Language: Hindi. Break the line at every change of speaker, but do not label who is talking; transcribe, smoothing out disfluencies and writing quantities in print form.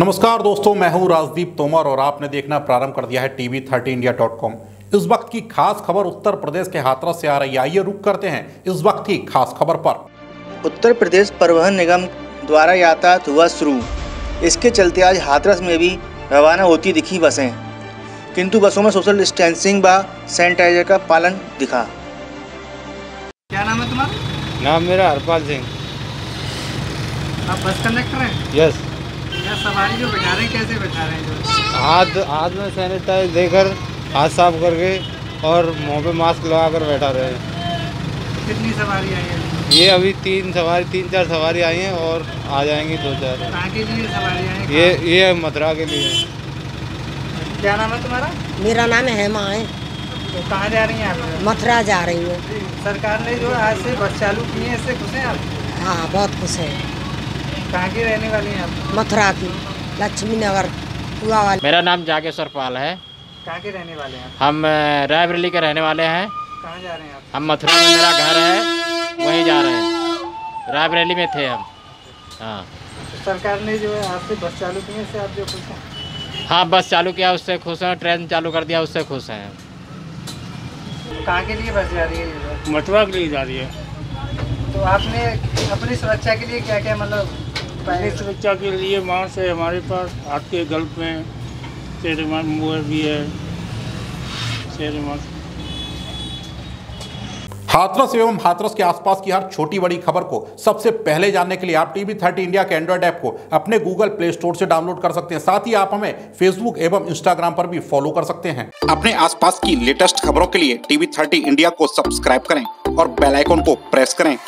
नमस्कार दोस्तों, मैं हूं राजदीप तोमर और आपने देखना प्रारंभ कर दिया है TV30India.com। इस वक्त की खास खबर उत्तर प्रदेश के हाथरस से आ रही है। आइए रुक करते हैं इस वक्त की खास खबर पर।
उत्तर प्रदेश परिवहन निगम द्वारा यातायात हुआ शुरू। इसके चलते आज हाथरस में भी रवाना होती दिखी बसें, किंतु बसों में सोशल डिस्टेंसिंग व सैनिटाइजर का पालन दिखा।
क्या नाम है तुम्हारा?
नाम मेरा हरपाल सिंह।
आप बस कंडक्टर हैं?
यस।
क्या सवारी जो बैठा रहे हैं, कैसे बैठा रहे हैं? जो
हाथ में सैनिटाइज देकर, हाथ साफ करके और मुंह पे मास्क लगा कर बैठा रहे हैं।
कितनी सवारी आई है?
ये अभी तीन चार सवारी आई हैं और आ जाएंगी 2-4।
कहाँ के लिए सवारी आई?
ये मथुरा के लिए।
क्या नाम है तुम्हारा?
मेरा नाम हेमा है।
तो कहाँ जा रही हैं आप?
मथुरा जा रही हूँ।
सरकार ने जो आज से बस चालू की है, इससे खुश हैं आप?
हाँ, बहुत खुश है।
कहाँ की रहने वाली हैं आप?
मथुरा की, लक्ष्मी नगर पुआ वाली।
मेरा नाम जागेश्वर पाल है।
कहाँ के रहने वाले हैं?
हम रायबरेली के रहने वाले हैं।
कहाँ जा रहे हैं आप?
हम मथुरा में मेरा घर है, वहीं जा रहे हैं। रायबरेली में थे हम। हाँ,
सरकार ने जो है आज से बस चालू की है, इससे आप जो खुश हैं?
हाँ, बस चालू किया उससे खुश हैं। ट्रेन चालू कर दिया उससे खुश हैं।
कहाँ के लिए बस जा रही है?
मथुरा के लिए जा रही है।
तो आपने अपनी सुरक्षा के लिए क्या क्या मतलब
अपनी सुरक्षा के लिए मास्क है हमारे पास, हाथ के गल्फ में मुँह भी है।
हाथरस एवं हाथरस के आसपास की हर छोटी बड़ी खबर को सबसे पहले जानने के लिए आप TV30 इंडिया के एंड्रॉयड ऐप को अपने गूगल प्ले स्टोर से डाउनलोड कर सकते हैं। साथ ही आप हमें फेसबुक एवं इंस्टाग्राम पर भी फॉलो कर सकते हैं। अपने आसपास की लेटेस्ट खबरों के लिए TV30 इंडिया को सब्सक्राइब करें और बेल आइकन को प्रेस करें